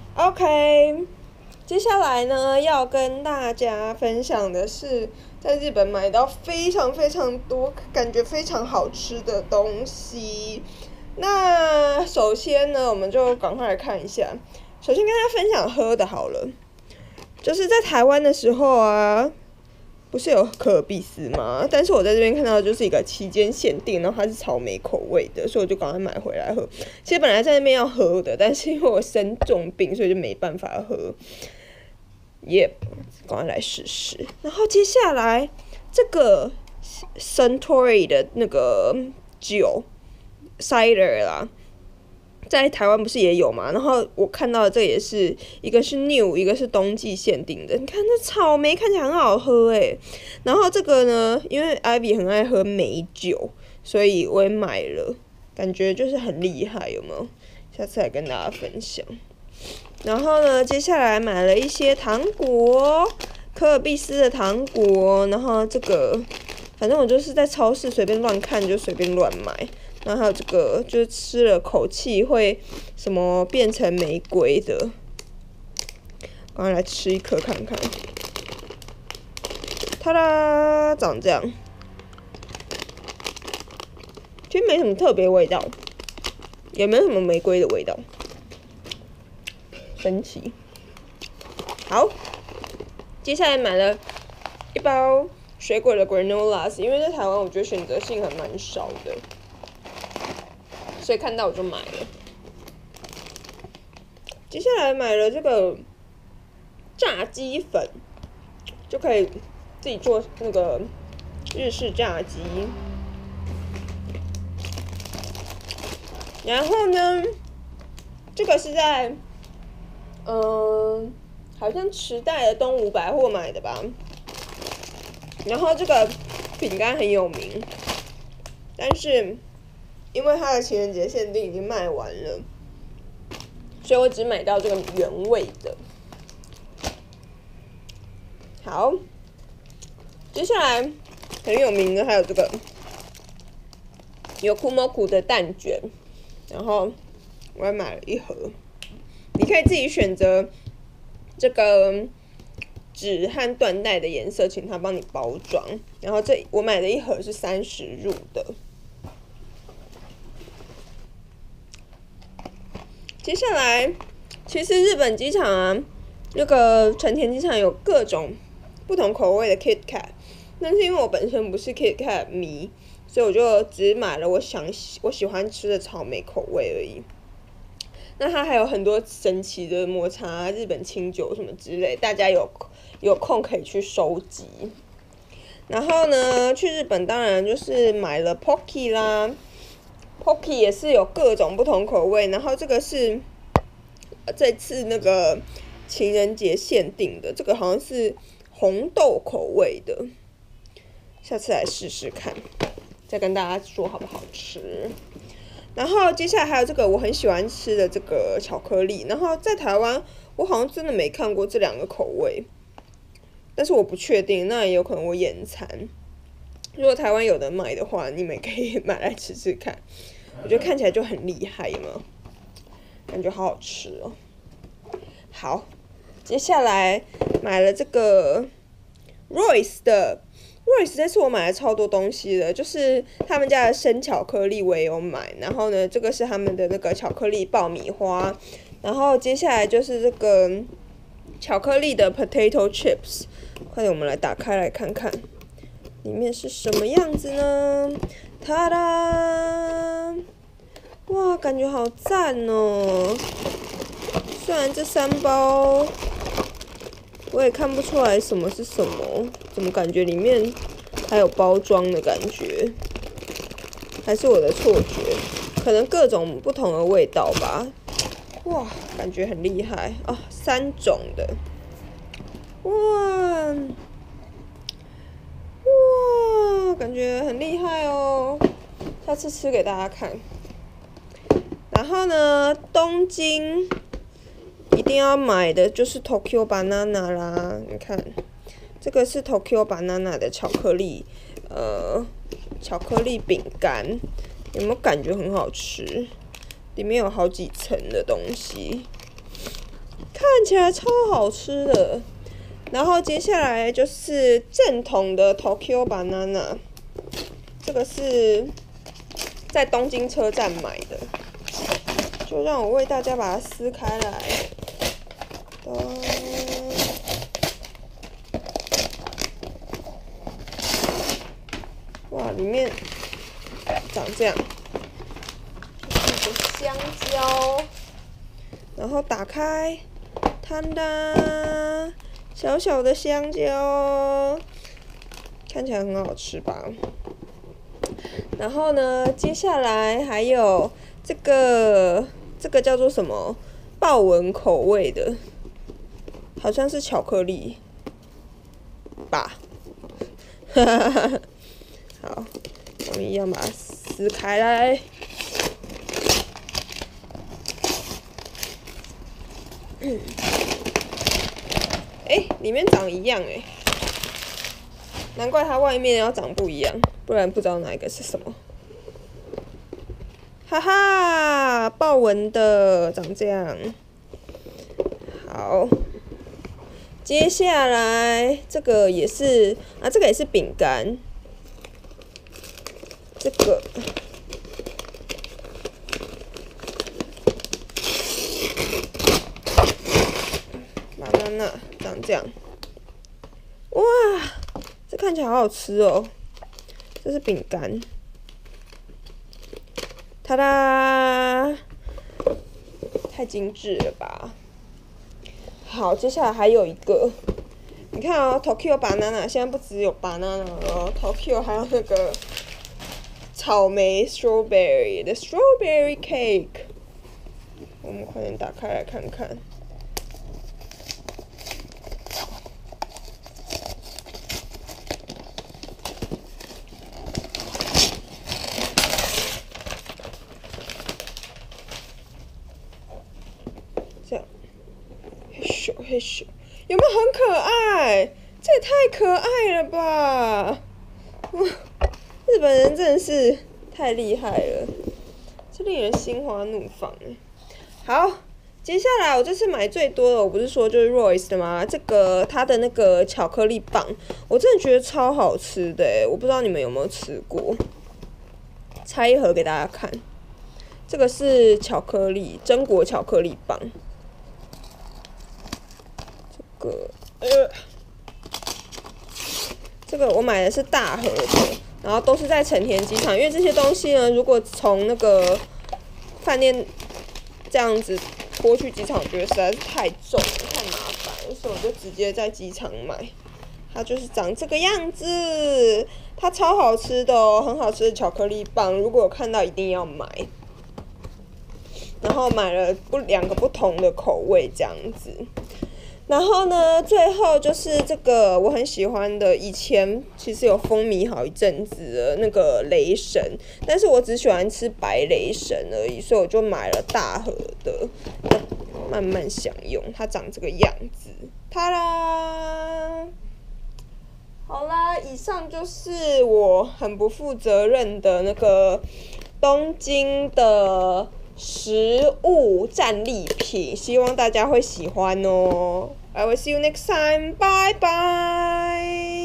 OK，接下来呢，要跟大家分享的是在日本买到非常非常多，感觉非常好吃的东西。那首先呢，我们就赶快来看一下。首先跟大家分享喝的好了，就是在台湾的时候啊，不是有可尔必斯吗？但是我在这边看到的就是一个期间限定，然后它是草莓口味的，所以我就赶快买回来喝。其实本来在那边要喝的，但是因为我生重病，所以就没办法喝。耶，赶快来试试。然后接下来这个 Suntory 的那个酒 cider 啦，在台湾不是也有嘛？然后我看到的这也是一个是 new， 一个是冬季限定的。你看这草莓看起来很好喝诶。然后这个呢，因为 Ivy 很爱喝美酒，所以我也买了，感觉就是很厉害，有没有？下次来跟大家分享。然后呢，接下来买了一些糖果，可尔必斯的糖果。然后这个，反正我就是在超市随便乱看，就随便乱买。然后还有这个，就是吃了口气会什么变成玫瑰的，赶快来吃一颗看看。它啦，长这样，其实没什么特别味道，也没有什么玫瑰的味道，神奇。好，接下来买了一包水果的 granolas， 因为在台湾我觉得选择性还蛮少的。所以看到我就买了。接下来买了这个炸鸡粉，就可以自己做那个日式炸鸡。然后呢，这个是在好像池袋的东吴百货买的吧。然后这个饼干很有名，但是因为它的情人节限定已经卖完了，所以我只买到这个原味的。好，接下来很有名的还有这个有库莫库的蛋卷，然后我还买了一盒。你可以自己选择这个纸和缎带的颜色，请他帮你包装。然后我买的一盒是30入的。接下来，其实日本机场啊，那个成田机场有各种不同口味的 KitKat， 但是因为我本身不是 KitKat 迷，所以我就只买了我喜欢吃的草莓口味而已。那它还有很多神奇的抹茶、日本清酒什么之类，大家有空可以去收集。然后呢，去日本当然就是买了 Pocky 啦。Pocky 也是有各种不同口味，然后这个是这次那个情人节限定的，这个好像是红豆口味的，下次来试试看，再跟大家说好不好吃。然后接下来还有这个我很喜欢吃的这个巧克力，然后在台湾我好像真的没看过这2个口味，但是我不确定，那也有可能我眼馋。如果台湾有的买的话，你们可以买来吃吃看。我觉得看起来就很厉害，有没有？感觉好好吃哦。好，接下来买了这个 Royce 的 Royce， 这次我买了超多东西的，就是他们家的生巧克力我也有买，然后呢，这个是他们的那个巧克力爆米花，然后接下来就是这个巧克力的 potato chips， 快点我们来打开来看看。里面是什么样子呢？哒哒！哇，感觉好赞哦！虽然这3包我也看不出来什么是什么，怎么感觉里面还有包装的感觉？还是我的错觉？可能各种不同的味道吧。哇，感觉很厉害啊！3种的，哇！感觉很厉害哦，下次吃给大家看。然后呢，东京一定要买的就是 Tokyo Banana 啦，你看，这个是 Tokyo Banana 的巧克力饼干，有没有感觉很好吃？里面有好几层的东西。 起来超好吃的。然后接下来就是正统的 Tokyo Banana， 这个是在东京车站买的，就让我为大家把它撕开来。哇，里面长这样，就是一个香蕉，然后打开，摊哒，小小的香蕉，看起来很好吃吧？然后呢，接下来还有这个叫做什么？豹纹口味的，好像是巧克力吧？哈哈哈。好，我们一样把它撕开来。里面长一样难怪它外面要长不一样，不然不知道哪一个是什么。哈哈，豹纹的长这样。好，接下来这个也是这个也是饼干。这个banana长这样，哇，这看起来好好吃哦！这是饼干，哒哒，太精致了吧！好，接下来还有一个，你看哦 ，Tokyo Banana 现在不只有 banana 哦 ，Tokyo 还有那个草莓 strawberry 的 strawberry cake， 我们快点打开来看看。这样，嘿咻，有没有很可爱？这也太可爱了吧！哇，日本人真的是太厉害了，这令人心花怒放好，接下来我这次买最多的，我不是说就是 Royce 的吗？这个它的那个巧克力棒，我真的觉得超好吃的我不知道你们有没有吃过。拆一盒给大家看，这个是巧克力榛果巧克力棒。这个我买的是大盒的，然后都是在成田机场，因为这些东西呢，如果从那个饭店这样子拖去机场，我觉得实在是太重太麻烦，所以我就直接在机场买。它就是长这个样子，它超好吃的哦，很好吃的巧克力棒，如果有看到一定要买。然后买了2个不同的口味这样子。然后呢，最后就是这个我很喜欢的，以前其实有风靡好一阵子的那个雷神，但是我只喜欢吃白雷神而已，所以我就买了大盒的，慢慢享用。它长这个样子，ta啦！好啦，以上就是我很不负责任的那个东京的食物战利品，希望大家会喜欢哦。I will see you next time. Bye bye.